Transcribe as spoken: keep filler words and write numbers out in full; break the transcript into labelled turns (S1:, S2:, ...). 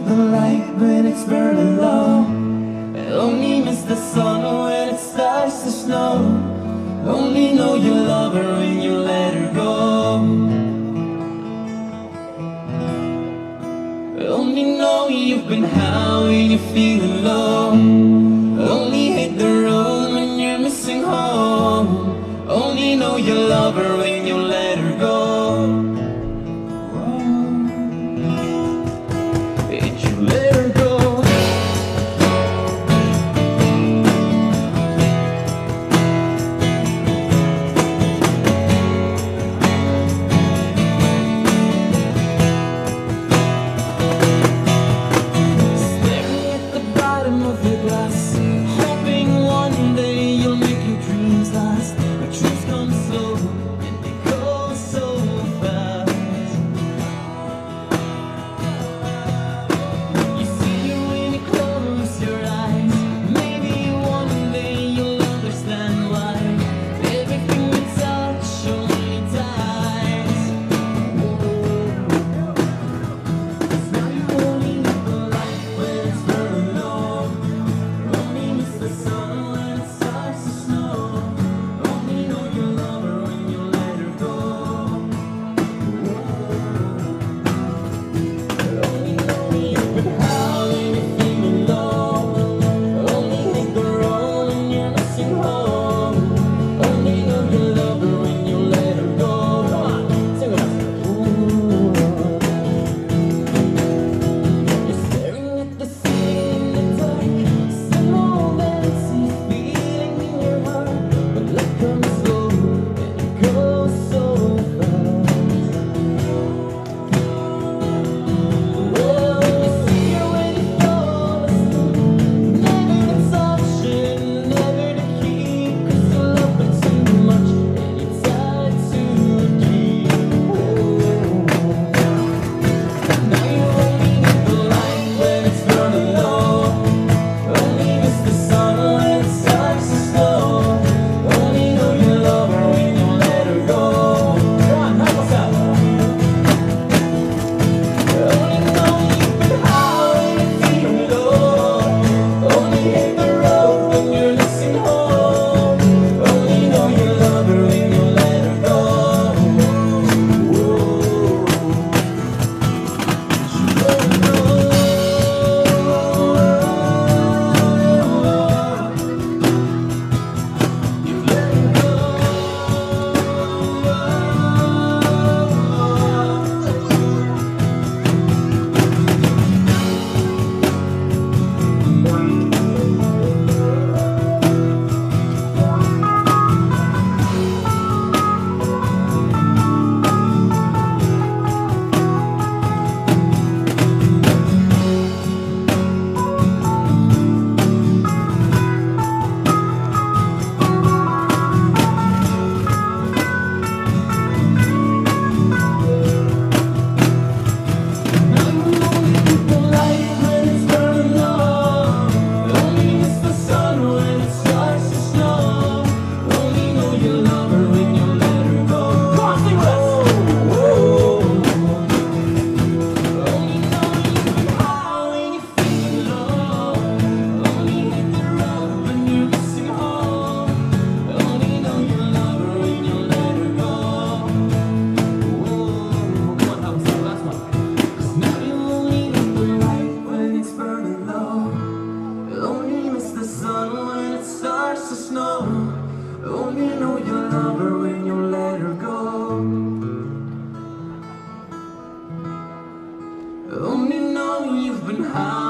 S1: the light when it's burning low. Only miss the sun when it starts to snow. Only know you love her when you let her go. Only know you've been high when you're feeling low. Only hit the road when you're missing home. Only know you love her when you let her go. Did you let her go? Only know you love her when you let her go. Only know you've been high